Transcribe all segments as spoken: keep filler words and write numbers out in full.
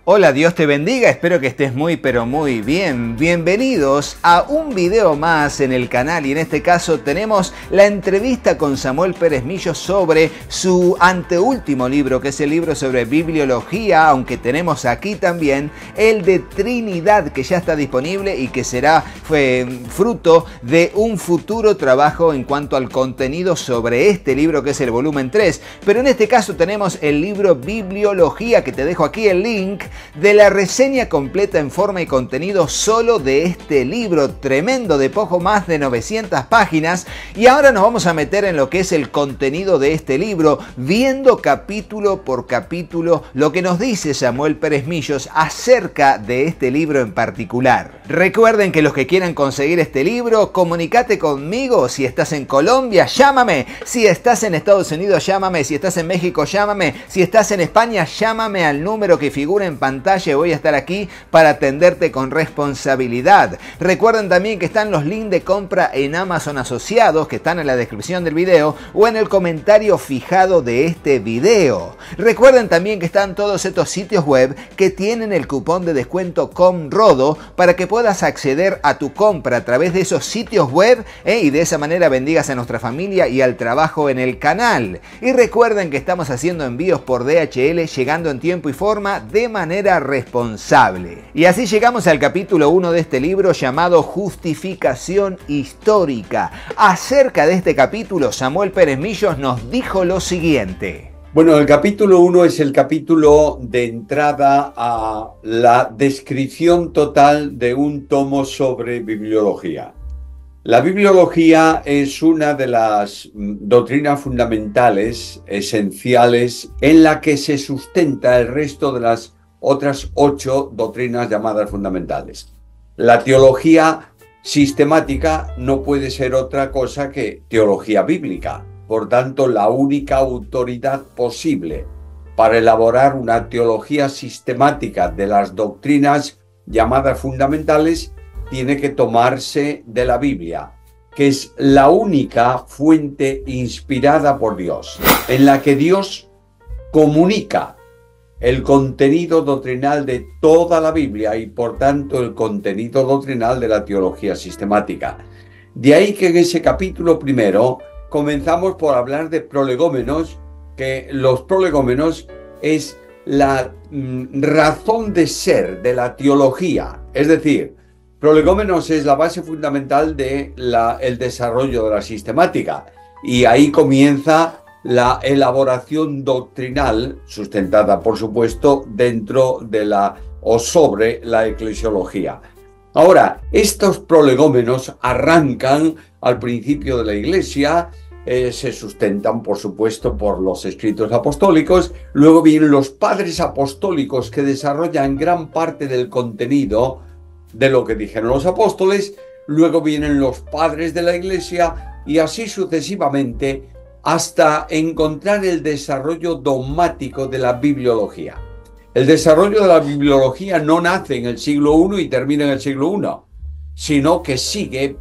Hola, Dios te bendiga, espero que estés muy pero muy bien. Bienvenidos a un video más en el canal y en este caso tenemos la entrevista con Samuel Pérez Millos sobre su anteúltimo libro, que es el libro sobre bibliología, aunque tenemos aquí también el de Trinidad, que ya está disponible y que será fue, fruto de un futuro trabajo en cuanto al contenido sobre este libro, que es el volumen tres. Pero en este caso tenemos el libro Bibliología, que te dejo aquí el link de la reseña completa en forma y contenido solo de este libro tremendo de poco más de novecientas páginas. Y ahora nos vamos a meter en lo que es el contenido de este libro, viendo capítulo por capítulo lo que nos dice Samuel Pérez Millos acerca de este libro en particular. Recuerden que los que quieran conseguir este libro, comunícate conmigo. Si estás en Colombia, llámame. Si estás en Estados Unidos, llámame. Si estás en México, llámame. Si estás en España, llámame al número que figura en pantalla. Voy a estar aquí para atenderte con responsabilidad. Recuerden también que están los links de compra en Amazon asociados, que están en la descripción del video o en el comentario fijado de este video. Recuerden también que están todos estos sitios web que tienen el cupón de descuento COMRODO para que puedas acceder a tu compra a través de esos sitios web ¿eh? y de esa manera bendigas a nuestra familia y al trabajo en el canal. Y recuerden que estamos haciendo envíos por D H L, llegando en tiempo y forma de manera responsable. Y así llegamos al capítulo uno de este libro llamado Justificación Histórica. Acerca de este capítulo, Samuel Pérez Millos nos dijo lo siguiente. Bueno, el capítulo uno es el capítulo de entrada a la descripción total de un tomo sobre bibliología. La bibliología es una de las doctrinas fundamentales, esenciales, en la que se sustenta el resto de las otras ocho doctrinas llamadas fundamentales. La teología sistemática no puede ser otra cosa que teología bíblica. Por tanto, la única autoridad posible para elaborar una teología sistemática de las doctrinas llamadas fundamentales tiene que tomarse de la Biblia, que es la única fuente inspirada por Dios, en la que Dios comunica el contenido doctrinal de toda la Biblia y por tanto el contenido doctrinal de la teología sistemática. De ahí que en ese capítulo primero comenzamos por hablar de prolegómenos, que los prolegómenos es la mm, razón de ser de la teología, es decir, prolegómenos es la base fundamental del de desarrollo de la sistemática y ahí comienza la elaboración doctrinal, sustentada por supuesto dentro de la o sobre la eclesiología. Ahora, estos prolegómenos arrancan al principio de la Iglesia, eh, se sustentan por supuesto por los escritos apostólicos, luego vienen los padres apostólicos que desarrollan gran parte del contenido de lo que dijeron los apóstoles, luego vienen los padres de la Iglesia y así sucesivamente, hasta encontrar el desarrollo dogmático de la bibliología. El desarrollo de la bibliología no nace en el siglo primero y termina en el siglo primero, sino que sigue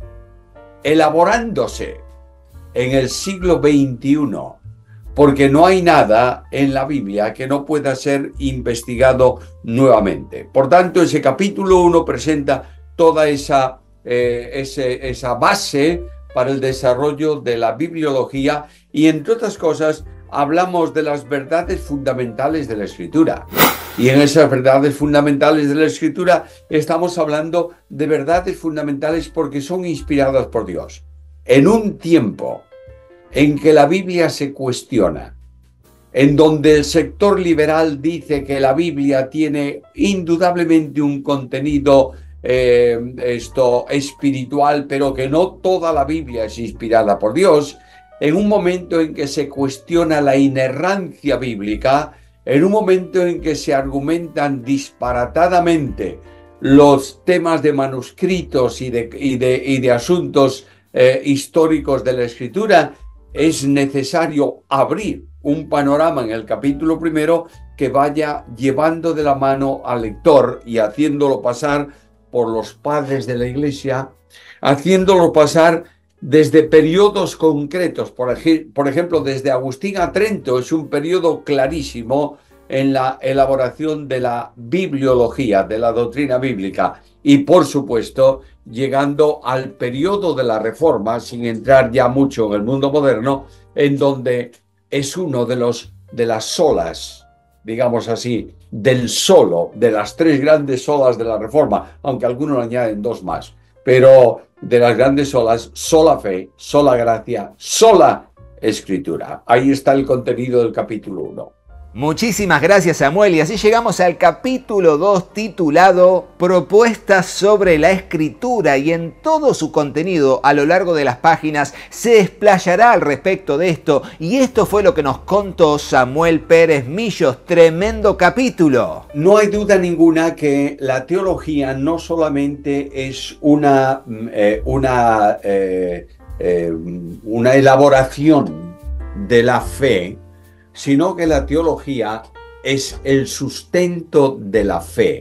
elaborándose en el siglo veintiuno, porque no hay nada en la Biblia que no pueda ser investigado nuevamente. Por tanto, ese capítulo uno presenta toda esa, eh, ese, esa base para el desarrollo de la bibliología y, entre otras cosas, hablamos de las verdades fundamentales de la Escritura. Y en esas verdades fundamentales de la Escritura estamos hablando de verdades fundamentales porque son inspiradas por Dios. En un tiempo en que la Biblia se cuestiona, en donde el sector liberal dice que la Biblia tiene indudablemente un contenido Eh, esto espiritual, pero que no toda la Biblia es inspirada por Dios, en un momento en que se cuestiona la inerrancia bíblica, en un momento en que se argumentan disparatadamente los temas de manuscritos y de, y de, y de asuntos eh, históricos de la Escritura, es necesario abrir un panorama en el capítulo primero que vaya llevando de la mano al lector y haciéndolo pasar por los padres de la Iglesia, haciéndolo pasar desde periodos concretos, por, ej por ejemplo, desde Agustín a Trento, es un periodo clarísimo en la elaboración de la bibliología, de la doctrina bíblica, y por supuesto llegando al periodo de la Reforma, sin entrar ya mucho en el mundo moderno, en donde es uno de los de las solas, digamos así, del solo, de las tres grandes solas de la Reforma, aunque algunos añaden dos más, pero de las grandes solas, sola fe, sola gracia, sola escritura. Ahí está el contenido del capítulo uno. Muchísimas gracias, Samuel, y así llegamos al capítulo dos titulado Propuestas sobre la Escritura, y en todo su contenido a lo largo de las páginas se explayará al respecto de esto, y esto fue lo que nos contó Samuel Pérez Millos. Tremendo capítulo. No hay duda ninguna que la teología no solamente es una, eh, una, eh, eh, una elaboración de la fe, sino que la teología es el sustento de la fe.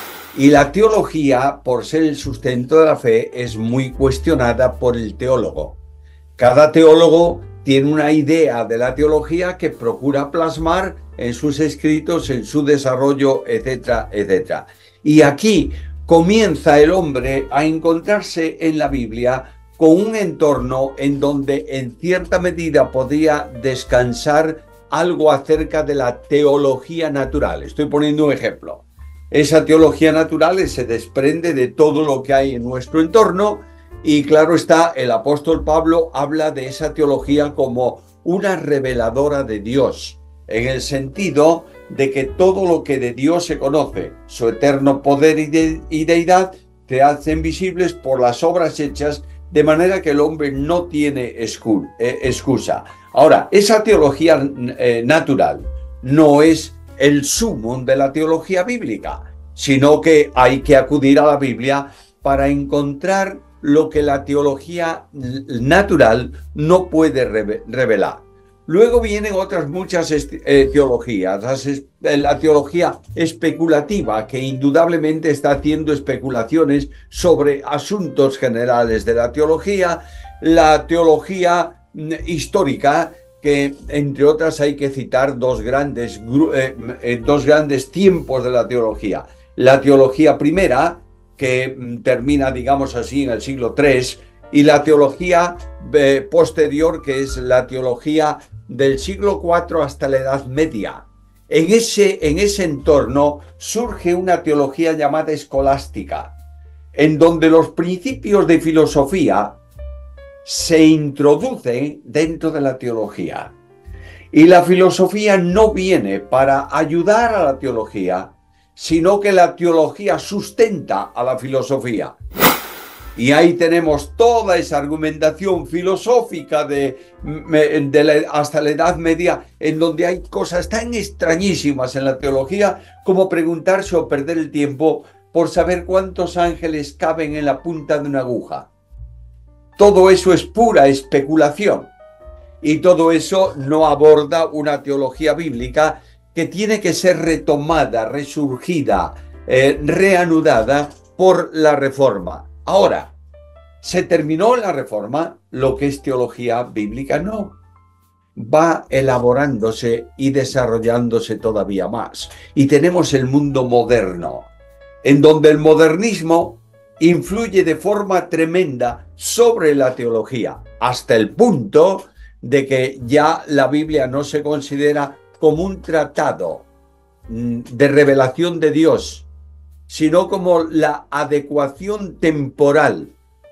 Y la teología, por ser el sustento de la fe, es muy cuestionada por el teólogo. Cada teólogo tiene una idea de la teología que procura plasmar en sus escritos, en su desarrollo, etcétera, etcétera. Y aquí comienza el hombre a encontrarse en la Biblia con un entorno en donde en cierta medida podía descansar algo acerca de la teología natural. Estoy poniendo un ejemplo. Esa teología natural se desprende de todo lo que hay en nuestro entorno, y claro está, el apóstol Pablo habla de esa teología como una reveladora de Dios, en el sentido de que todo lo que de Dios se conoce, su eterno poder y, de, y deidad, te hacen visibles por las obras hechas, de manera que el hombre no tiene excusa. Ahora, esa teología eh, natural no es el sumum de la teología bíblica, sino que hay que acudir a la Biblia para encontrar lo que la teología natural no puede revelar. Luego vienen otras muchas eh, teologías, la, la teología especulativa, que indudablemente está haciendo especulaciones sobre asuntos generales de la teología, la teología histórica, que entre otras hay que citar dos grandes, eh, dos grandes tiempos de la teología. La teología primera, que termina, digamos así, en el siglo tercero, y la teología eh, posterior, que es la teología del siglo cuarto hasta la Edad Media. En ese, en ese entorno surge una teología llamada escolástica, en donde los principios de filosofía se introducen dentro de la teología. Y la filosofía no viene para ayudar a la teología, sino que la teología sustenta a la filosofía. Y ahí tenemos toda esa argumentación filosófica de, de la, hasta la Edad Media, en donde hay cosas tan extrañísimas en la teología como preguntarse o perder el tiempo por saber cuántos ángeles caben en la punta de una aguja. Todo eso es pura especulación, y todo eso no aborda una teología bíblica que tiene que ser retomada, resurgida, eh, reanudada por la Reforma. Ahora, se terminó la Reforma, lo que es teología bíblica no. Va elaborándose y desarrollándose todavía más. Y tenemos el mundo moderno, en donde el modernismo influye de forma tremenda sobre la teología, hasta el punto de que ya la Biblia no se considera como un tratado de revelación de Dios, sino como la adecuación temporal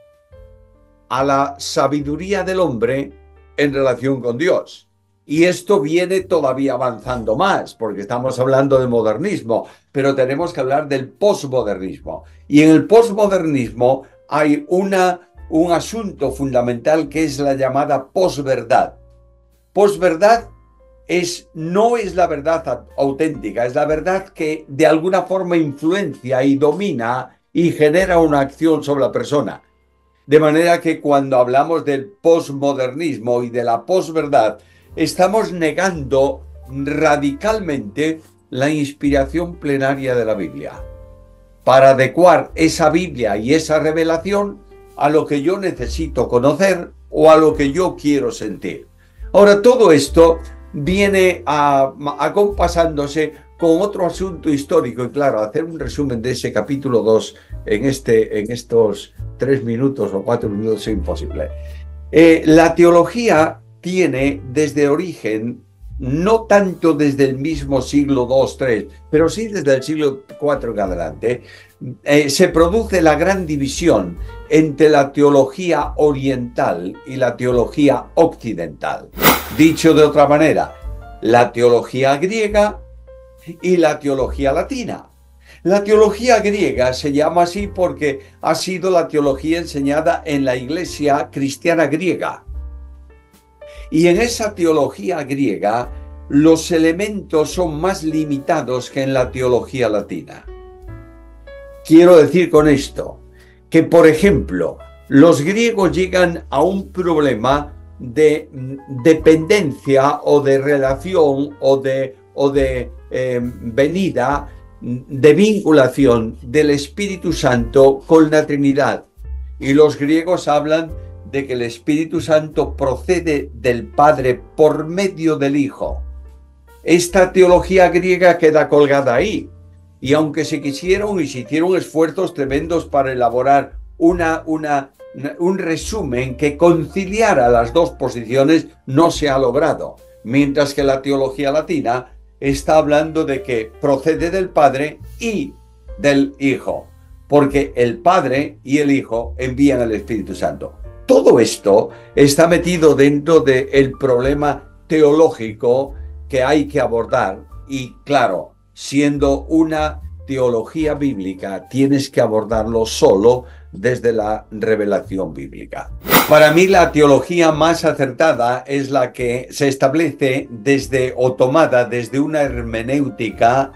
a la sabiduría del hombre en relación con Dios. Y esto viene todavía avanzando más, porque estamos hablando de modernismo, pero tenemos que hablar del posmodernismo. Y en el posmodernismo hay una, un asunto fundamental que es la llamada posverdad. Posverdad es, no es la verdad auténtica, es la verdad que de alguna forma influencia y domina y genera una acción sobre la persona. De manera que cuando hablamos del posmodernismo y de la posverdad, estamos negando radicalmente la inspiración plenaria de la Biblia, para adecuar esa Biblia y esa revelación a lo que yo necesito conocer o a lo que yo quiero sentir. Ahora, todo esto viene a, acompasándose con otro asunto histórico. Y claro, hacer un resumen de ese capítulo dos en, este, en estos tres minutos o cuatro minutos es imposible. Eh, la teología tiene desde origen, no tanto desde el mismo siglo dos, tres, pero sí desde el siglo cuatro en adelante, eh, se produce la gran división entre la teología oriental y la teología occidental. Dicho de otra manera, la teología griega y la teología latina. La teología griega se llama así porque ha sido la teología enseñada en la iglesia cristiana griega. Y en esa teología griega los elementos son más limitados que en la teología latina. Quiero decir con esto que, por ejemplo, los griegos llegan a un problema de dependencia o de relación o de, o de eh, venida, de vinculación del Espíritu Santo con la Trinidad. Y los griegos hablan de que el Espíritu Santo procede del Padre por medio del Hijo. Esta teología griega queda colgada ahí. Y aunque se quisieron y se hicieron esfuerzos tremendos para elaborar una, una, un resumen que conciliara las dos posiciones, no se ha logrado. Mientras que la teología latina está hablando de que procede del Padre y del Hijo, porque el Padre y el Hijo envían al Espíritu Santo. Todo esto está metido dentro del problema teológico que hay que abordar y, claro, siendo una teología bíblica, tienes que abordarlo solo desde la revelación bíblica. Para mí la teología más acertada es la que se establece desde o tomada desde una hermenéutica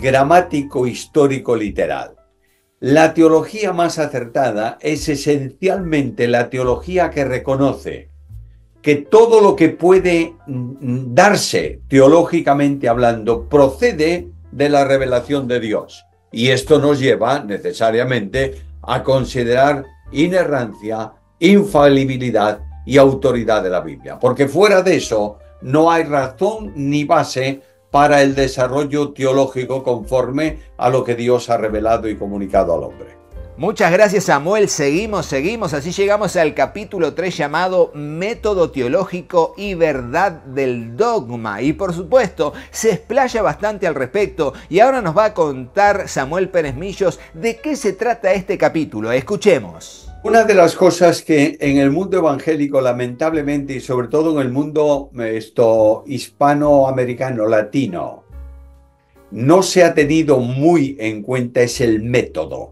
gramático-histórico-literal. La teología más acertada es esencialmente la teología que reconoce que todo lo que puede darse teológicamente hablando procede de la revelación de Dios. Y esto nos lleva necesariamente a considerar inerrancia, infalibilidad y autoridad de la Biblia. Porque fuera de eso no hay razón ni base para el desarrollo teológico conforme a lo que Dios ha revelado y comunicado al hombre. Muchas gracias, Samuel. Seguimos, seguimos. Así llegamos al capítulo tres llamado Método Teológico y Verdad del Dogma. Y por supuesto, se explaya bastante al respecto. Y ahora nos va a contar Samuel Pérez Millos de qué se trata este capítulo. Escuchemos. Una de las cosas que en el mundo evangélico, lamentablemente, y sobre todo en el mundo esto, hispanoamericano, latino, no se ha tenido muy en cuenta es el método.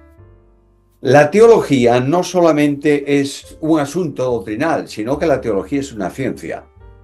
La teología no solamente es un asunto doctrinal, sino que la teología es una ciencia.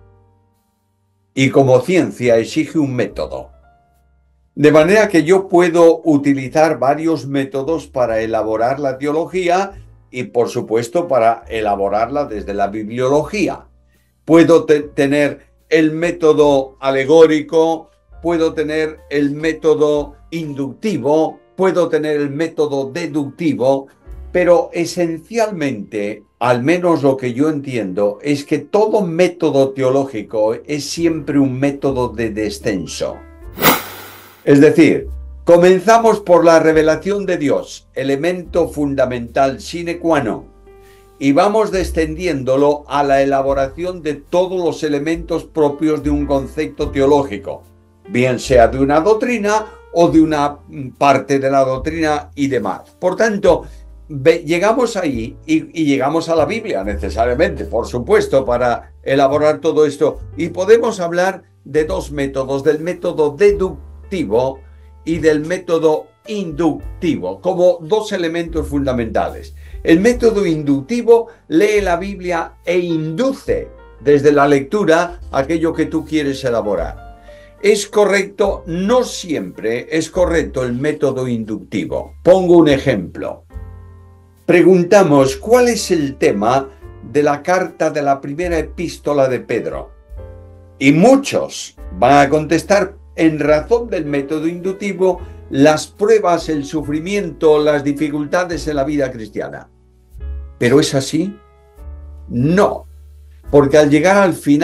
Y como ciencia exige un método. De manera que yo puedo utilizar varios métodos para elaborar la teología y, por supuesto, para elaborarla desde la bibliología. Puedo te- tener el método alegórico, puedo tener el método inductivo, puedo tener el método deductivo, pero esencialmente, al menos lo que yo entiendo, es que todo método teológico es siempre un método de descenso. Es decir, comenzamos por la revelación de Dios, elemento fundamental sine qua non, y vamos descendiéndolo a la elaboración de todos los elementos propios de un concepto teológico, bien sea de una doctrina o de una parte de la doctrina y demás. Por tanto, ve, llegamos ahí y, y llegamos a la Biblia necesariamente, por supuesto, para elaborar todo esto. Y podemos hablar de dos métodos, del método deductivo y del método inductivo, como dos elementos fundamentales. El método inductivo lee la Biblia e induce desde la lectura aquello que tú quieres elaborar. Es correcto, no siempre es correcto el método inductivo. Pongo un ejemplo. Preguntamos, ¿cuál es el tema de la carta de la primera epístola de Pedro? Y muchos van a contestar, en razón del método inductivo, las pruebas, el sufrimiento, las dificultades en la vida cristiana. ¿Pero es así? No, porque al llegar al final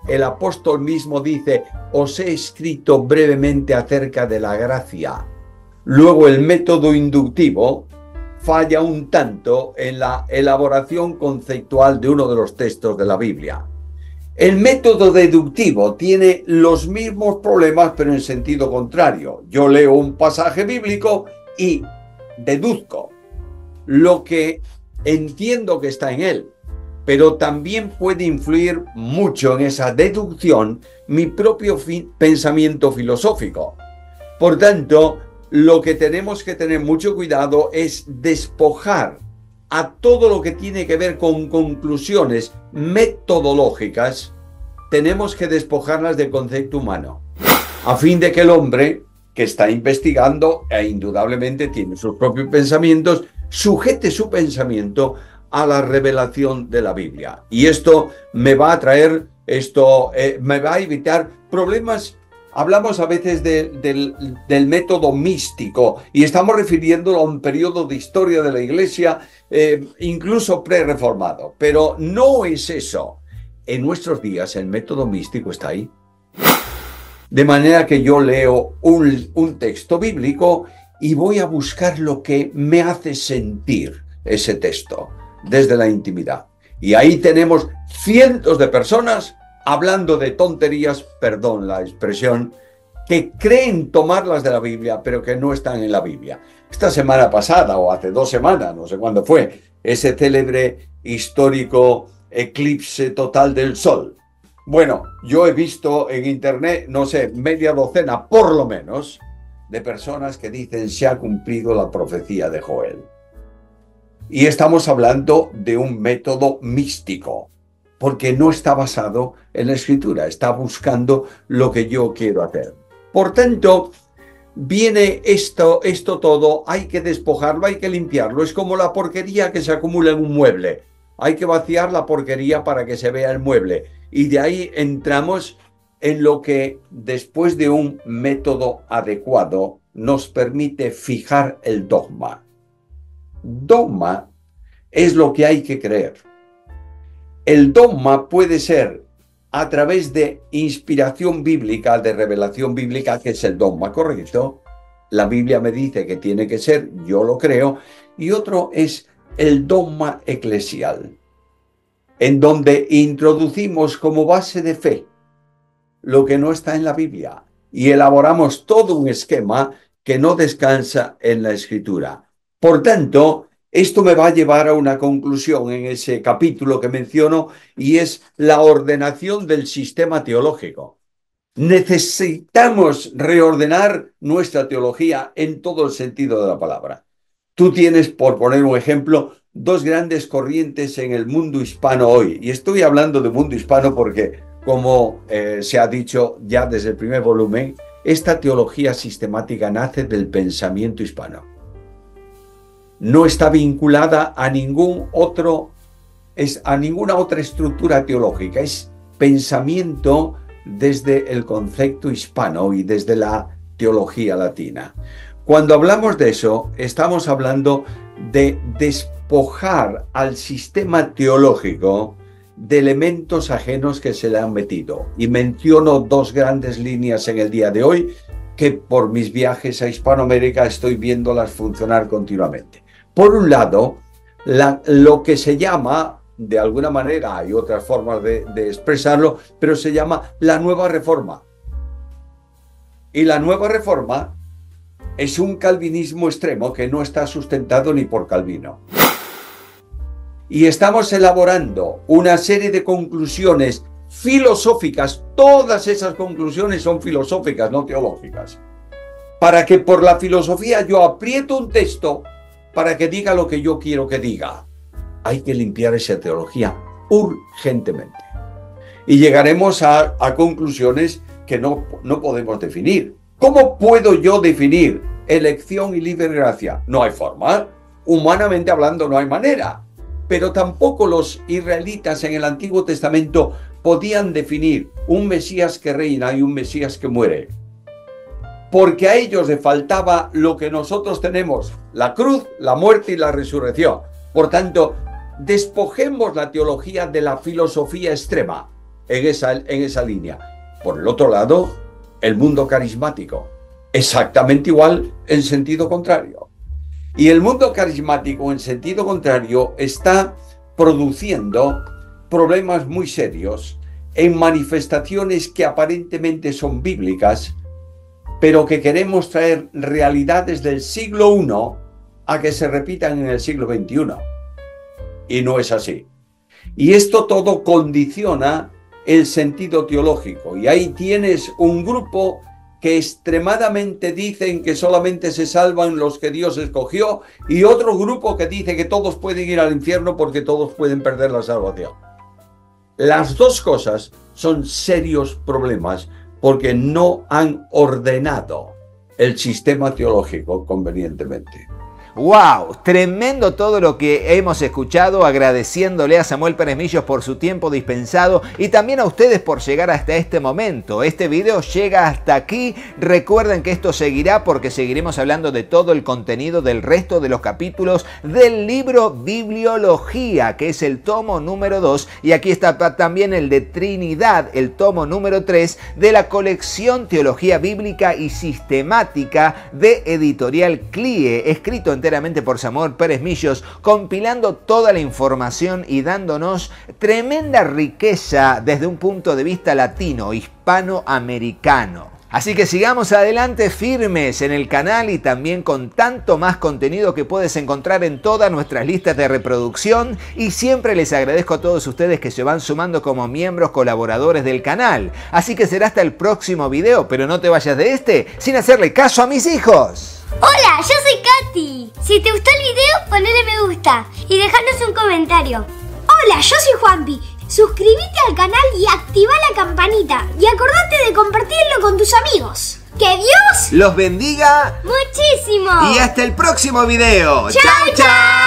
el apóstol mismo dice, os he escrito brevemente acerca de la gracia. Luego el método inductivo falla un tanto en la elaboración conceptual de uno de los textos de la Biblia. El método deductivo tiene los mismos problemas, pero en sentido contrario. Yo leo un pasaje bíblico y deduzco lo que entiendo que está en él, pero también puede influir mucho en esa deducción mi propio pensamiento filosófico. Por tanto, lo que tenemos que tener mucho cuidado es despojar a todo lo que tiene que ver con conclusiones metodológicas. Tenemos que despojarlas del concepto humano, a fin de que el hombre que está investigando, e indudablemente tiene sus propios pensamientos, sujete su pensamiento a la revelación de la Biblia. Y esto me va a traer, esto eh, me va a evitar problemas. Hablamos a veces de, del, del método místico y estamos refiriéndolo a un periodo de historia de la Iglesia, eh, incluso pre-reformado. Pero no es eso. En nuestros días el método místico está ahí. De manera que yo leo un, un texto bíblico y voy a buscar lo que me hace sentir ese texto desde la intimidad. Y ahí tenemos cientos de personas hablando de tonterías, perdón la expresión, que creen tomarlas de la Biblia, pero que no están en la Biblia. Esta semana pasada, o hace dos semanas, no sé cuándo fue, ese célebre histórico eclipse total del Sol. Bueno, yo he visto en internet, no sé, media docena, por lo menos, de personas que dicen se ha cumplido la profecía de Joel. Y estamos hablando de un método místico, porque no está basado en la Escritura, está buscando lo que yo quiero hacer. Por tanto, viene esto, esto todo, hay que despojarlo, hay que limpiarlo. Es como la porquería que se acumula en un mueble. Hay que vaciar la porquería para que se vea el mueble. Y de ahí entramos en lo que, después de un método adecuado, nos permite fijar el dogma. Dogma es lo que hay que creer. El dogma puede ser a través de inspiración bíblica, de revelación bíblica, que es el dogma correcto. La Biblia me dice que tiene que ser, yo lo creo. Y otro es el dogma eclesial, en donde introducimos como base de fe lo que no está en la Biblia y elaboramos todo un esquema que no descansa en la Escritura. Por tanto, esto me va a llevar a una conclusión en ese capítulo que menciono, y es la ordenación del sistema teológico. Necesitamos reordenar nuestra teología en todo el sentido de la palabra. Tú tienes, por poner un ejemplo, dos grandes corrientes en el mundo hispano hoy. Y estoy hablando de mundo hispano porque, como eh, se ha dicho ya desde el primer volumen, esta teología sistemática nace del pensamiento hispano. No está vinculada a ningún otro, es, a ninguna otra estructura teológica. Es pensamiento desde el concepto hispano y desde la teología latina. Cuando hablamos de eso, estamos hablando de despojar al sistema teológico de elementos ajenos que se le han metido. Y menciono dos grandes líneas en el día de hoy que por mis viajes a Hispanoamérica estoy viéndolas funcionar continuamente. Por un lado, la, lo que se llama, de alguna manera, hay otras formas de, de expresarlo, pero se llama la Nueva Reforma. Y la Nueva Reforma es un calvinismo extremo que no está sustentado ni por Calvino. Y estamos elaborando una serie de conclusiones filosóficas, todas esas conclusiones son filosóficas, no teológicas, para que por la filosofía yo aprieto un texto para que diga lo que yo quiero que diga. Hay que limpiar esa teología urgentemente. Y llegaremos a, a conclusiones que no, no podemos definir. ¿Cómo puedo yo definir elección y libre gracia? No hay forma. Humanamente hablando no hay manera. Pero tampoco los israelitas en el Antiguo Testamento podían definir un Mesías que reina y un Mesías que muere. Porque a ellos les faltaba lo que nosotros tenemos: la cruz, la muerte y la resurrección. Por tanto, despojemos la teología de la filosofía extrema. en esa, en esa línea. Por el otro lado, el mundo carismático, exactamente igual en sentido contrario. Y el mundo carismático en sentido contrario está produciendo problemas muy serios en manifestaciones que aparentemente son bíblicas, pero que queremos traer realidades del siglo primero a que se repitan en el siglo veintiuno. Y no es así. Y esto todo condiciona el sentido teológico. Y ahí tienes un grupo que extremadamente dicen que solamente se salvan los que Dios escogió, y otro grupo que dice que todos pueden ir al infierno porque todos pueden perder la salvación. Las dos cosas son serios problemas porque no han ordenado el sistema teológico convenientemente. ¡Wow! Tremendo todo lo que hemos escuchado, agradeciéndole a Samuel Pérez Millos por su tiempo dispensado y también a ustedes por llegar hasta este momento. Este video llega hasta aquí. Recuerden que esto seguirá porque seguiremos hablando de todo el contenido del resto de los capítulos del libro Bibliología, que es el tomo número dos, y aquí está también el de Trinidad, el tomo número tres de la colección Teología Bíblica y Sistemática de Editorial C L I E, escrito en enteramente por Samuel Pérez Millos, compilando toda la información y dándonos tremenda riqueza desde un punto de vista latino, hispanoamericano. Así que sigamos adelante firmes en el canal y también con tanto más contenido que puedes encontrar en todas nuestras listas de reproducción, y siempre les agradezco a todos ustedes que se van sumando como miembros colaboradores del canal. Así que será hasta el próximo video, pero no te vayas de este sin hacerle caso a mis hijos. Hola, yo soy Katy. Si te gustó el video, ponele me gusta y dejanos un comentario. Hola, yo soy Juanpi. Suscríbete al canal y activa la campanita. Y acordate de compartirlo con tus amigos. ¡Que Dios los bendiga muchísimo! Y hasta el próximo video. ¡Chao, chao!